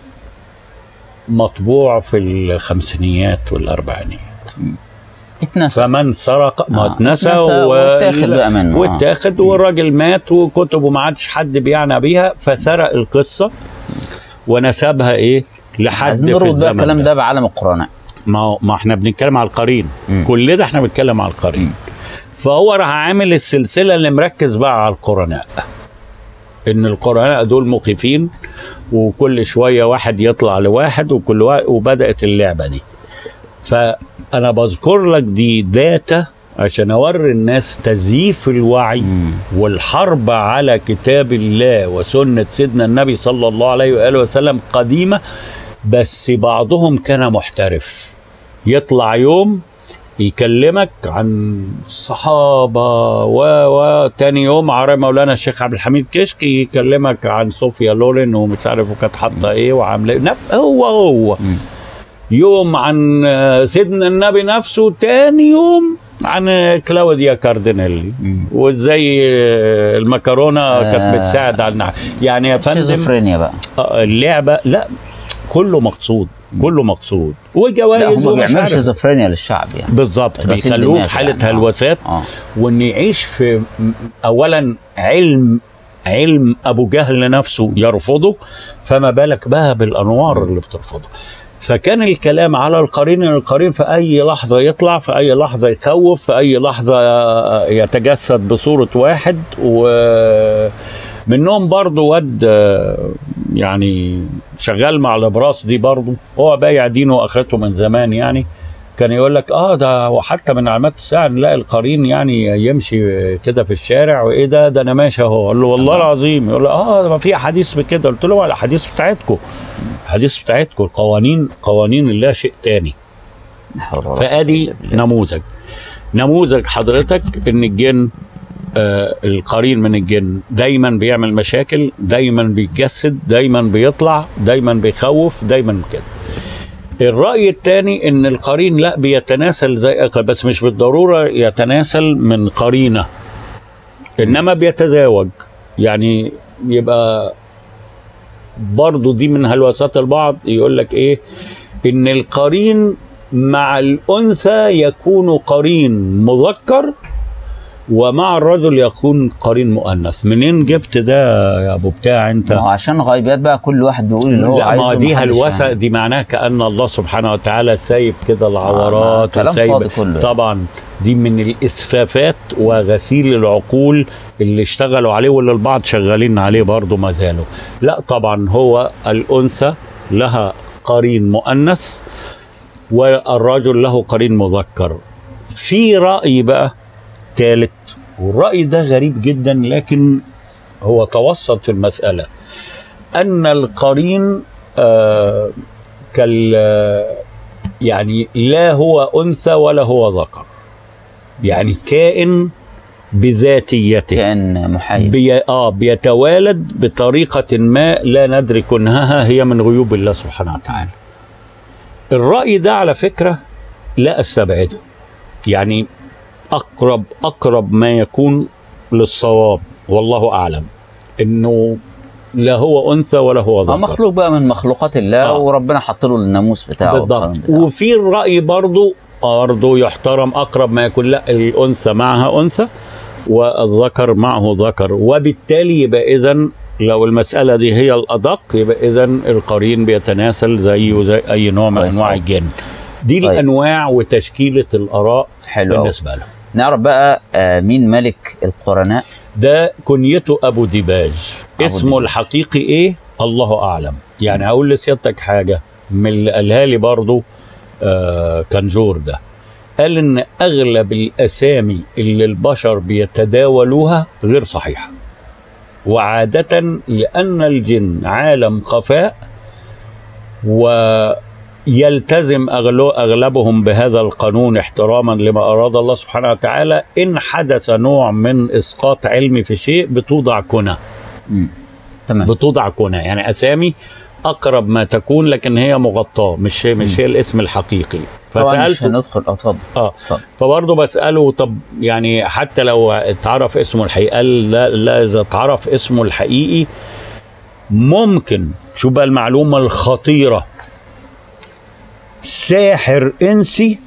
مطبوع في الخمسينيات والأربعينيات. اتنسى. فمن سرق ما آه. اتنسى واتاخد بقى منه. واتاخد، والراجل مات وكتبه ما عادش حد بيعنى بيها، فسرق القصة ونسبها ايه لحد عايزين في نربط بقى الزمن الكلام ده, ده بعالم القرآن. ما ما احنا بنتكلم على القرين. مم. كل ده احنا بنتكلم على القرين. مم. فهو راح عامل السلسلة اللي مركز بقى على القرناء، ان القرناء دول مخيفين وكل شوية واحد يطلع لواحد وكل واحد، وبدأت اللعبة دي. فأنا بذكر لك دي داتا عشان أوري الناس تزييف الوعي مم. والحرب على كتاب الله وسنة سيدنا النبي صلى الله عليه وآله وسلم قديمة، بس بعضهم كان محترف. يطلع يوم يكلمك عن الصحابة و و تاني يوم على مولانا الشيخ عبد الحميد كشكي يكلمك عن صوفيا لورين ومش عارف وكانت حاطة ايه وعاملة ايه. هو هو مم. يوم عن سيدنا النبي نفسه، تاني يوم عن كلاوديا كاردينيلي وازاي المكرونة آه كانت بتساعد على النع... يعني يا فندم شيزوفرينيا بقى اللعبة لا كله مقصود، كله مقصود وجوائز. لا هم بيعملوا شيزوفرينيا للشعب يعني بالظبط، بيخلوه في حالة يعني. هلوسات. آه. وان يعيش في اولا علم علم ابو جهل نفسه يرفضه، فما بالك بقى بالانوار اللي بترفضه. فكان الكلام على القرين، القرين في اي لحظة يطلع، في اي لحظة يخوف، في اي لحظة يتجسد بصورة واحد. ومنهم برضو ود يعني شغال مع الابراص دي، برضو هو بايع دينه واخرته من زمان يعني. كان يقول لك اه ده وحتى من علامات الساعه نلاقي القرين يعني يمشي كده في الشارع، وايه ده ده انا ماشي اهو. قال له والله العظيم. يقول له اه ما في احاديث بكده. قلت له الاحاديث بتاعتكم، الاحاديث بتاعتكم القوانين، قوانين الله شيء تاني. فادي نموذج نموذج حضرتك ان الجن آه القرين من الجن دايما بيعمل مشاكل، دايما بيتجسد، دايما بيطلع، دايما بيخوف، دايما كده. الرأي الثاني ان القرين لا بيتناسل زي، بس مش بالضرورة يتناسل من قرينة، انما بيتزاوج. يعني يبقى برضو دي من هلوسات البعض، يقول لك ايه ان القرين مع الانثى يكون قرين مذكر ومع الرجل يكون قرين مؤنث. منين جبت ده يا ابو بتاع انت؟ ما هو عشان غيبيات بقى، كل واحد بيقول اللي هو عايزه. لا ما دي هلوسه، دي معناها كأن الله سبحانه وتعالى سايب كده العورات آه وسايب طبعا. دي من الاسفافات وغسيل العقول اللي اشتغلوا عليه واللي البعض شغالين عليه برضه ما زالوا. لا طبعا هو الانثى لها قرين مؤنث والرجل له قرين مذكر. في رأي بقى ثالث، والرأي ده غريب جدا لكن هو توسط في المسألة، أن القرين آه كال يعني لا هو أنثى ولا هو ذكر، يعني كائن بذاتيته، كائن محايد بي آه بيتوالد بطريقة ما لا ندرك أنها هي من غيوب الله سبحانه وتعالى. الرأي ده على فكرة لا أستبعده، يعني أقرب أقرب ما يكون للصواب والله أعلم، إنه لا هو أنثى ولا هو ذكر، مخلوق بقى من مخلوقات الله. آه. وربنا حط له الناموس بتاعه بالضبط. وفي الرأي برضه برضه يحترم أقرب ما يكون، لا الأنثى معها أنثى والذكر معه ذكر، وبالتالي يبقى إذن لو المسألة دي هي الأدق يبقى إذن القرين بيتناسل زيه زي أي نوع من أنواع الجن. دي طيب. الأنواع وتشكيلة الآراء حلو بالنسبة لهم. نعرف بقى آه مين ملك القرناء؟ ده كنيته أبو ديباج. أبو اسمه ديباج. الحقيقي إيه؟ الله أعلم. يعني أقول لسيادتك حاجة من اللي قالها لي برضه آه كنجور ده، قال إن أغلب الأسامي اللي البشر بيتداولوها غير صحيحة، وعادة لأن الجن عالم خفاء ويلتزم أغلبهم بهذا القانون احتراما لما أراد الله سبحانه وتعالى. إن حدث نوع من إسقاط علمي في شيء بتوضع كنى. تمام. بتوضع كنى يعني أسامي أقرب ما تكون، لكن هي مغطاة، مش مش هي الاسم الحقيقي. طبعا مش هندخل. اه اتفضل. اه فبرضه بسأله طب يعني حتى لو اتعرف اسمه الحقيقي، قال لا لا، إذا اتعرف اسمه الحقيقي ممكن، شو بقى المعلومة الخطيرة، ساحر إنسي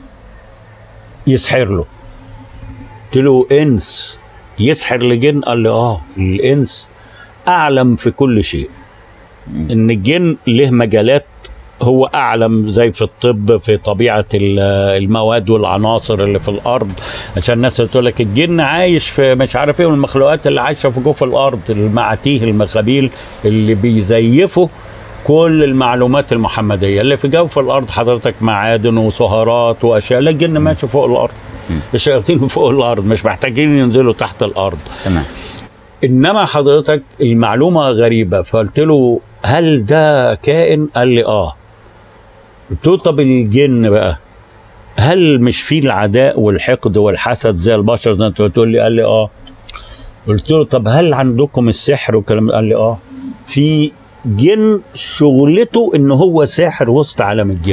يسحر له. قلت له إنس يسحر لجن؟ قال لي آه، الإنس أعلم في كل شيء. إن الجن له مجالات هو أعلم، زي في الطب في طبيعة المواد والعناصر اللي في الأرض، عشان الناس تقول لك الجن عايش في مش عارف إيه، والمخلوقات اللي عايشة في جوف الأرض، المعاتيه المخابيل اللي بيزيفوا كل المعلومات المحمدية اللي في جوف الأرض. حضرتك معادن وصهارات وأشياء، لا الجن ماشي فوق الأرض، الشياطين فوق الأرض، مش محتاجين ينزلوا تحت الأرض. تمام. إنما حضرتك المعلومة غريبة، فقلت له هل ده كائن؟ قال لي آه. قلت له طب الجن بقى هل مش فيه العداء والحقد والحسد زي البشر زي انت بتقول لي؟ قال لي اه. قلت له طب هل عندكم السحر والكلام؟ قال لي اه، في جن شغلته ان هو ساحر وسط عالم الجن،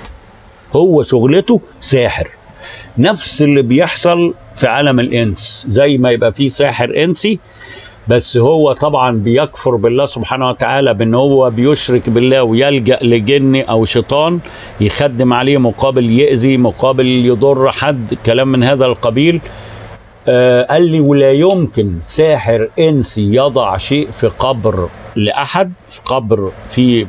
هو شغلته ساحر، نفس اللي بيحصل في عالم الانس، زي ما يبقى فيه ساحر انسي بس هو طبعا بيكفر بالله سبحانه وتعالى بان هو بيشرك بالله ويلجأ لجن او شيطان يخدم عليه مقابل يأذي، مقابل يضر حد، كلام من هذا القبيل. آه قال لي ولا يمكن ساحر انسي يضع شيء في قبر لاحد، في قبر في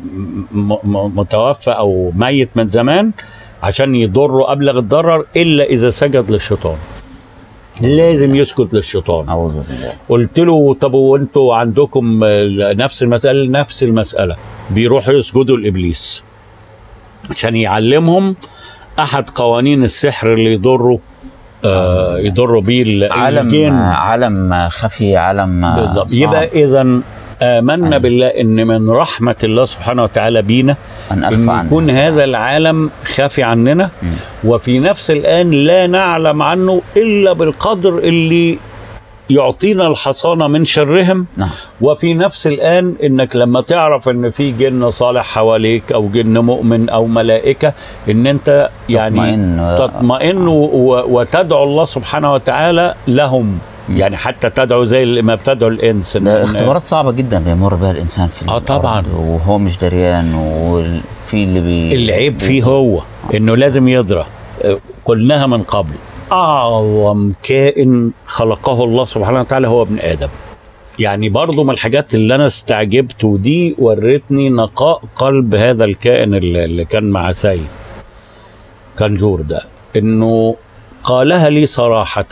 متوفى او ميت من زمان عشان يضره ابلغ الضرر، الا اذا سجد للشيطان، لازم يسكت للشيطان. أعوذ بالله. قلت له طب وانتوا عندكم نفس المسألة؟ نفس المسألة، بيروحوا يسجدوا لإبليس عشان يعلمهم أحد قوانين السحر اللي يضروا آه يضروا بيه عالم الجن. عالم خفي، عالم بالضبط. يبقى إذن آمنا أيوة. بالله إن من رحمة الله سبحانه وتعالى بينا أن, إن يكون هذا العالم خافي عننا، م. وفي نفس الآن لا نعلم عنه إلا بالقدر اللي يعطينا الحصانة من شرهم. نعم. وفي نفس الآن إنك لما تعرف إن في جن صالح حواليك أو جن مؤمن أو ملائكة، إن أنت يعني تطمئن, تطمئن وتدعو الله سبحانه وتعالى لهم. يعني حتى تدعو زي ما بتدعو الانس. ده اختبارات صعبه جدا بيمر بها الانسان في اه طبعا، وهو مش دريان، وفي اللي بي العيب فيه هو انه لازم يدرى. قلناها من قبل، اعظم كائن خلقه الله سبحانه وتعالى هو ابن ادم. يعني برضو من الحاجات اللي انا استعجبت، ودي ورتني نقاء قلب هذا الكائن اللي كان مع سيد كنجور ده، انه قالها لي صراحه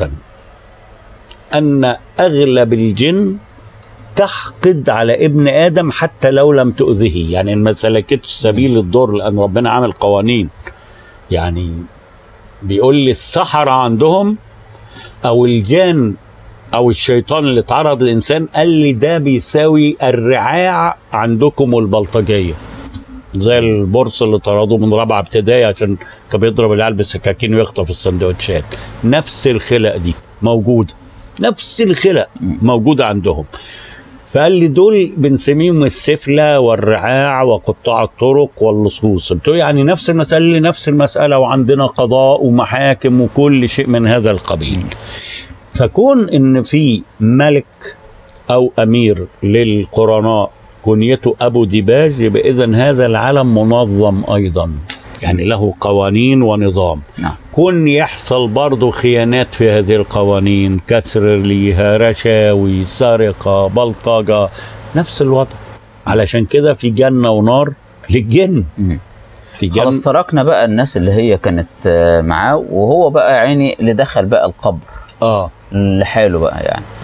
أن أغلب الجن تحقد على ابن آدم حتى لو لم تؤذه، يعني ما سلكتش سبيل الضر، لأن ربنا عامل قوانين. يعني بيقول لي السحرة عندهم أو الجان أو الشيطان اللي اتعرض للإنسان، قال لي ده بيساوي الرعاع عندكم والبلطجية، زي البورس اللي طردوه من رابعة ابتدائي عشان كان بيضرب العيال بالسكاكين ويخطف السندوتشات. نفس الخلق دي موجودة، نفس الخلق موجودة عندهم. فقال لي دول بنسميهم السفلة والرعاع وقطاع الطرق واللصوص. قلت له يعني نفس المسألة، نفس المسألة، وعندنا قضاء ومحاكم وكل شيء من هذا القبيل. فكون ان في ملك او امير للقرناء كنيته ابو ديباج، يبقى اذن هذا العالم منظم ايضا، يعني له قوانين ونظام. نعم. كن يحصل برضو خيانات في هذه القوانين، كسر ليها، رشاوي، سرقة، بلطجة، نفس الوضع. علشان كده في جنة ونار للجن. في جنة. خلاص تركنا بقى الناس اللي هي كانت معاه، وهو بقى عيني اللي دخل بقى القبر اه لحاله بقى يعني.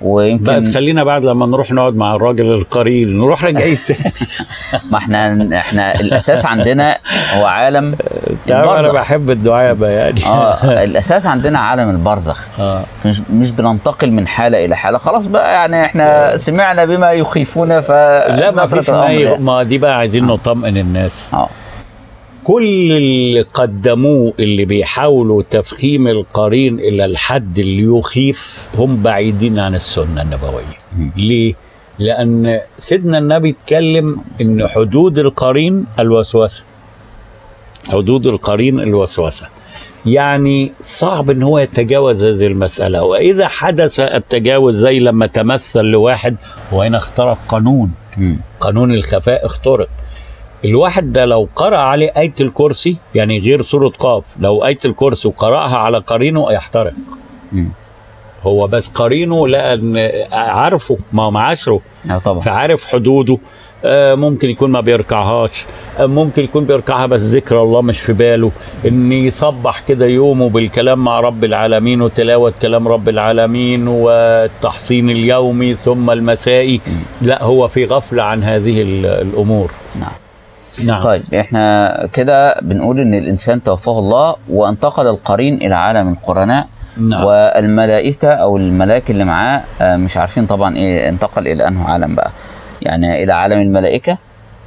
ويمكن بقى تخلينا بعد لما نروح نقعد مع الراجل القرين نروح راجعين تاني. ما احنا احنا الاساس عندنا هو عالم تعرف انا البرزخ. بحب الدعاء بقى يعني. اه الاساس عندنا عالم البرزخ. اه مش مش بننتقل من حاله الى حاله خلاص بقى، يعني احنا سمعنا بما يخيفنا ف لا ما فيش ما, يعني. ما دي بقى عايزين نطمئن الناس. اه كل اللي قدموه اللي بيحاولوا تفخيم القرين الى الحد اللي يخيف هم بعيدين عن السنه النبويه. م. ليه؟ لان سيدنا النبي اتكلم ان حدود القرين الوسوسه. حدود القرين الوسوسه، يعني صعب ان هو يتجاوز هذه المساله، واذا حدث التجاوز زي لما تمثل لواحد وهنا اخترق قانون م. قانون الخفاء اخترق. الواحد ده لو قرأ عليه آية الكرسي، يعني غير سورة قاف، لو آية الكرسي وقرأها على قرينه يحترق. م. هو بس قرينه لأن عارفه، ما هو معاشره، اه طبعا فعارف حدوده. آه ممكن يكون ما بيركعهاش، آه ممكن يكون بيركعها بس ذكر الله مش في باله، ان يصبح كده يومه بالكلام مع رب العالمين وتلاوة كلام رب العالمين والتحصين اليومي ثم المسائي. لا هو في غفلة عن هذه الأمور. نعم. نعم. طيب احنا كده بنقول ان الانسان توفاه الله وانتقل القرين الى عالم القرناء. نعم. والملائكه او الملاك اللي معاه مش عارفين طبعا ايه انتقل الى انه عالم بقى، يعني الى عالم الملائكه.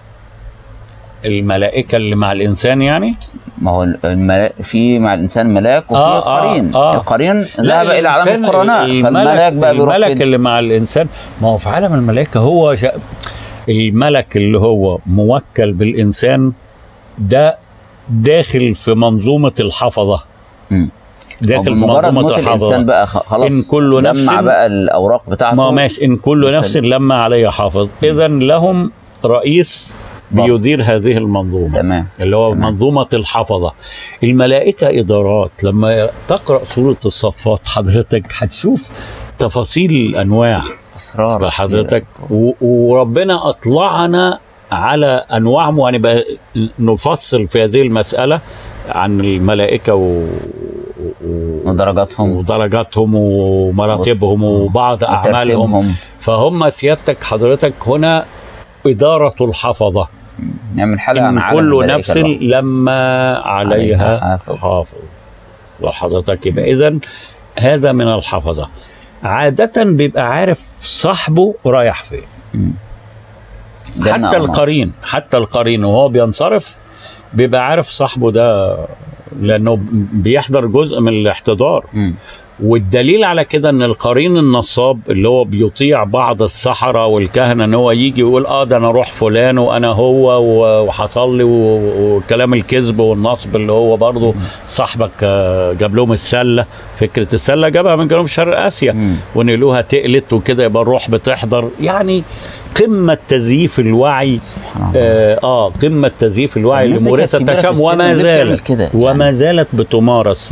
الملائكه اللي مع الانسان يعني؟ ما هو الملا... في مع الانسان ملاك وفي آه قرين. آه آه. القرين ذهب الى عالم القرناء، فالملاك بقى بيروح الملك فين؟ اللي مع الانسان ما هو في عالم الملائكه هو شا... الملك اللي هو موكل بالإنسان ده داخل في منظومة الحفظة. م. داخل في مجرد منظومة موت الحفظة. الإنسان بقى خلاص إن كل نفس لمع بقى الأوراق بتاعته. ما ماشي، إن كل نفس لما عليه حافظ، إذا لهم رئيس بيدير هذه المنظومة. تمام. اللي هو تمام. منظومة الحفظة. الملائكة إدارات. لما تقرأ سورة الصفات حضرتك هتشوف تفاصيل الأنواع أسرار حضرتك، وربنا أطلعنا على أنواعهم، يعني بقى نفصل في هذه المسألة عن الملائكة و... و... ودرجاتهم ودرجاتهم ومراتبهم و... وبعض أعمالهم. فهم سيادتك حضرتك هنا إدارة الحفظة. نعمل حلقة عن عالم كل نفس لما عليها, عليها حافظ, حافظ. وحضرتك يبقى إذن هذا من الحفظة. عادة بيبقى عارف صاحبه رايح فين. حتى القرين حتى القرين وهو بينصرف بيبقى عارف صاحبه ده، لأنه بيحضر جزء من الاحتضار. م. والدليل على كده ان القرين النصاب اللي هو بيطيع بعض السحرة والكهنة ان هو يجي ويقول اه ده انا اروح فلان وانا هو وحصل لي، وكلام الكذب والنصب اللي هو برضه صاحبك جاب لهم السلة، فكرة السلة جابها من جنوب شرق اسيا ونقلوها تقلت وكده، يبقى الروح بتحضر. يعني قمة تزييف الوعي. آه, اه قمة تزييف الوعي لمورثة الشام، وما زالت يعني. وما زالت بتمارس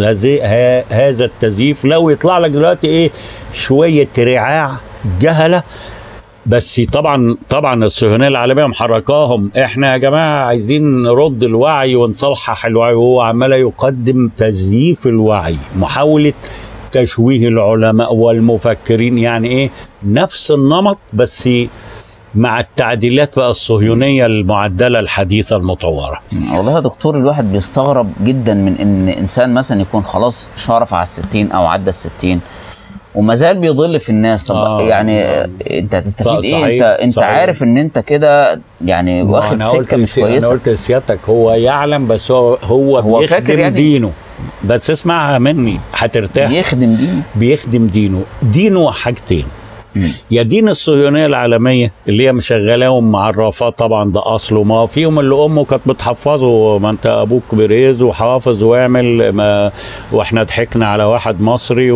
هذا التزييف. لو يطلع لك دلوقتي ايه شوية رعاع جهلة بس، طبعا طبعا الصهيونية العالمية محركاهم، احنا يا جماعة عايزين نرد الوعي ونصلح الوعي، وهو عمال يقدم تزييف الوعي، محاولة تشويه العلماء والمفكرين، يعني ايه نفس النمط بس مع التعديلات بقى الصهيونية المعدلة الحديثة المطورة. والله يا دكتور الواحد بيستغرب جدا من ان انسان مثلا يكون خلاص شارف على الستين او عدى الستين وما زال بيضل في الناس. طب آه يعني آه انت هتستفيد ايه؟ صحيح. انت انت صحيح. عارف ان انت كده يعني واخد سكة مش كويسة. انا قلت لسيادتك هو يعلم، بس هو هو, هو بيخدم يعني دينه. بس اسمعها مني هترتاح. بيخدم دينه بيخدم دينه دينه حاجتين. يا دين الصهيونية العالمية اللي هي مشغلاهم معرفات، طبعا ده اصله، ما فيهم اللي امه كانت بتحفظه، ما انت ابوك بريز وحافظ واعمل ما، واحنا ضحكنا على واحد مصري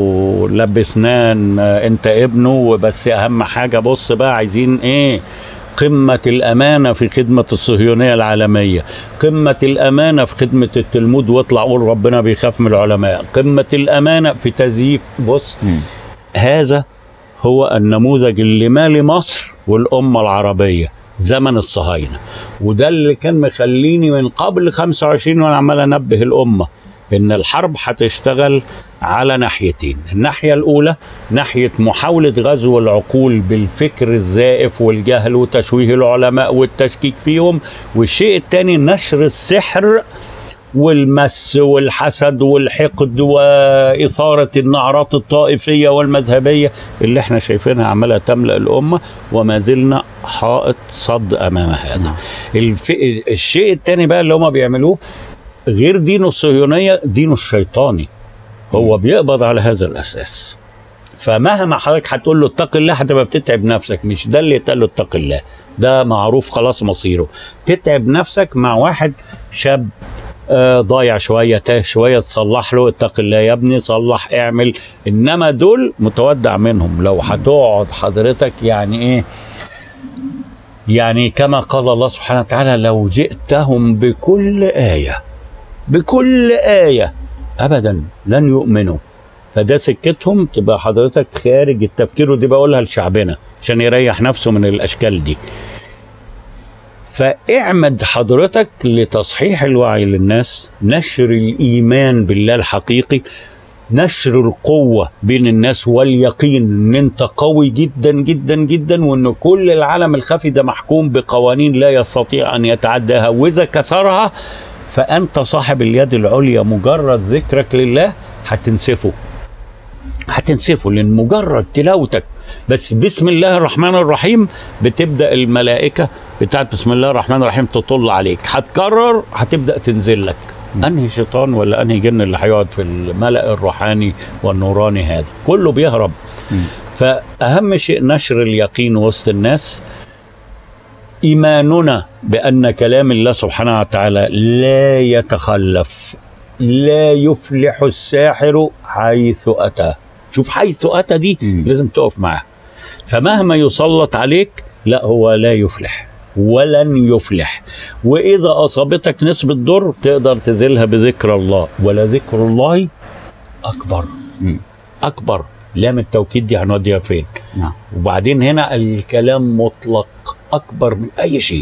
ولبسناه انت ابنه، وبس اهم حاجة بص بقى عايزين ايه؟ قمة الأمانة في خدمة الصهيونية العالمية، قمة الأمانة في خدمة التلمود، واطلع قول ربنا بيخاف من العلماء، قمة الأمانة في تزييف. بص م. هذا هو النموذج اللي مالي مصر والأمة العربية زمن الصهاينة، وده اللي كان مخليني من قبل خمسة وعشرين وانا عمال انبه الأمة ان الحرب هتشتغل على ناحيتين. الناحية الأولى ناحية محاولة غزو العقول بالفكر الزائف والجهل وتشويه العلماء والتشكيك فيهم، والشيء الثاني نشر السحر والمس والحسد والحقد وإثارة النعرات الطائفية والمذهبية اللي احنا شايفينها عمالة تملأ الأمة، وما زلنا حائط صد أمام هذا. الف... الشيء الثاني بقى اللي هم بيعملوه غير دينه الصهيونية، دينه الشيطاني هو بيقبض على هذا الأساس. فمهما حضرتك هتقول له اتق الله هتبقى بتتعب نفسك. مش ده اللي يتقال له اتق الله، ده معروف خلاص مصيره. تتعب نفسك مع واحد شاب آه ضايع شويه، تاه شويه، تصلح له اتق الله يا ابني، صلح اعمل. انما دول متودع منهم. لو هتقعد حضرتك يعني ايه، يعني كما قال الله سبحانه وتعالى لو جئتهم بكل آية بكل آية أبدا لن يؤمنوا. فده سكتهم، تبقى حضرتك خارج التفكير. ودي بقولها لشعبنا عشان يريح نفسه من الأشكال دي. فاعمد حضرتك لتصحيح الوعي للناس، نشر الإيمان بالله الحقيقي، نشر القوة بين الناس واليقين ان انت قوي جدا جدا جدا، وان كل العالم الخفي ده محكوم بقوانين لا يستطيع ان يتعداها، واذا كسرها فانت صاحب اليد العليا. مجرد ذكرك لله هتنسفه هتنسفه لان مجرد تلاوتك بس بسم الله الرحمن الرحيم بتبدأ الملائكة بتاعت بسم الله الرحمن الرحيم تطل عليك. هتكرر هتبدأ تنزل لك. انهي شيطان ولا انهي جن اللي هيقعد في الملأ الروحاني والنوراني؟ هذا كله بيهرب. م. فأهم شيء نشر اليقين وسط الناس، إيماننا بأن كلام الله سبحانه وتعالى لا يتخلف. لا يفلح الساحر حيث أتى. شوف حيث أتى دي م. لازم تقف معاه. فمهما يسلط عليك لا، هو لا يفلح ولن يفلح. وإذا أصابتك نسبة ضر تقدر تزيلها بذكر الله، ولا ذكر الله أكبر. م. أكبر. لام التوكيد دي هنوديها فين؟ نعم. وبعدين هنا الكلام مطلق أكبر من أي شيء.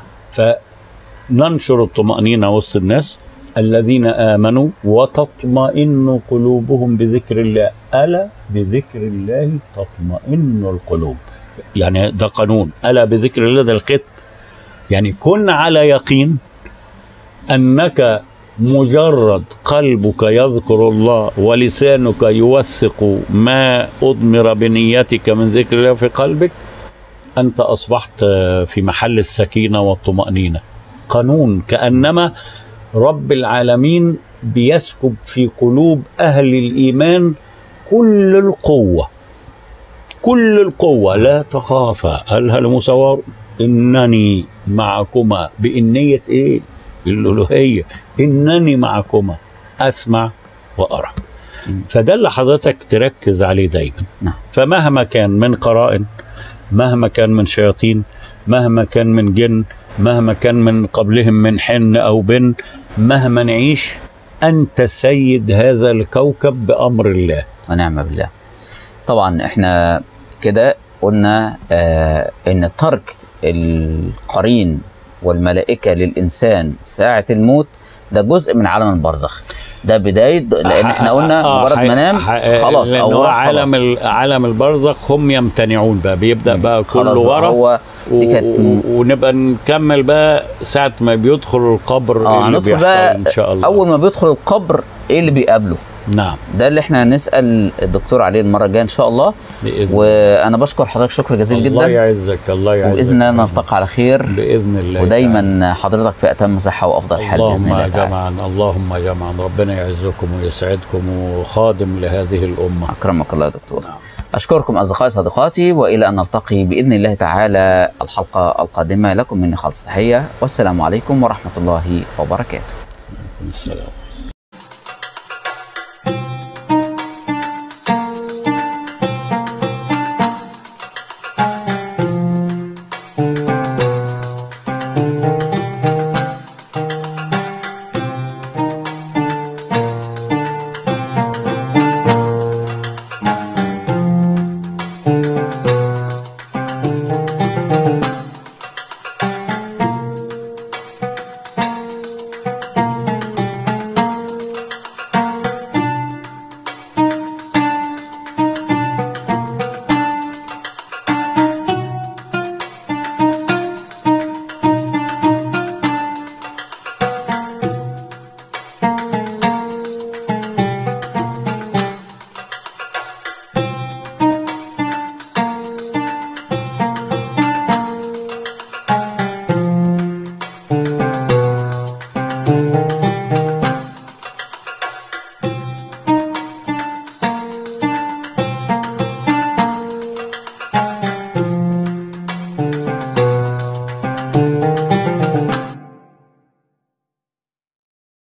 فننشر الطمأنينة وسط الناس، الذين آمنوا وتطمئن قلوبهم بذكر الله. ألا بذكر الله تطمئن القلوب. يعني ده قانون، ألا بذكر الله ده الختم. يعني كن على يقين أنك مجرد قلبك يذكر الله ولسانك يوثق ما أضمر بنيتك من ذكر الله في قلبك، أنت أصبحت في محل السكينة والطمأنينة. قانون، كأنما رب العالمين بيسكب في قلوب أهل الإيمان كل القوة كل القوة. لا تخافا هل مسوار إنني معكما. بإنية إيه؟ الألوهية. إنني معكما أسمع وأرى. فده اللي حضرتك تركز عليه دايما. فمهما كان من قرائن، مهما كان من شياطين، مهما كان من جن، مهما كان من قبلهم من حن أو بن، مهما نعيش أنت سيد هذا الكوكب بأمر الله ونعم بالله. طبعا احنا كده قلنا آه ان ترك القرين والملائكة للإنسان ساعة الموت ده جزء من عالم البرزخ. ده بداية، لأن احنا قلنا مجرد ما نام خلاص أو عالم خلاص. عالم البرزخ هم يمتنعون بقى، بيبدأ بقى كله ورا. هو و... ونبقى نكمل بقى ساعة ما بيدخل القبر. اه هندخل بقى إن شاء الله. أول ما بيدخل القبر إيه اللي بيقابله؟ نعم، ده اللي احنا هنسأل الدكتور عليه المرة الجاية إن شاء الله. بإذن. وأنا بشكر حضرتك شكر جزيل جدا. الله يعزك. الله يعزك. وبإذن الله نلتقي على خير بإذن الله. ودايما يعني. حضرتك في أتم صحة وأفضل حال بإذن الله تعالى. جمعا. اللهم جمعا. ربنا يعزكم ويسعدكم وخادم لهذه الأمة. أكرمك الله يا دكتور. نعم. أشكركم أصدقائي صديقاتي، وإلى أن نلتقي بإذن الله تعالى الحلقة القادمة. لكم مني خالص تحية، والسلام عليكم ورحمة الله وبركاته. السلام.